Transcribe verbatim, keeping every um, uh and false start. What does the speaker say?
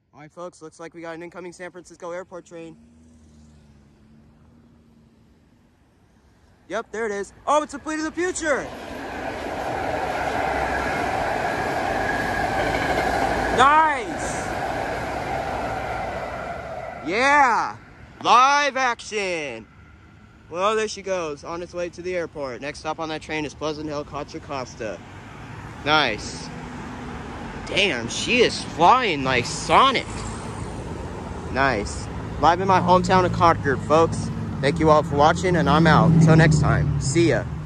All right, folks, looks like we got an incoming San Francisco airport train. Yep, there it is. Oh, it's a Fleet of the Future. Nice. Yeah, live action. Well, there she goes, on its way to the airport. Next stop on that train is Pleasant Hill, Contra Costa. Nice. Damn, she is flying like Sonic. Nice. Live in my hometown of Concord, folks. Thank you all for watching, and I'm out. Until next time, see ya.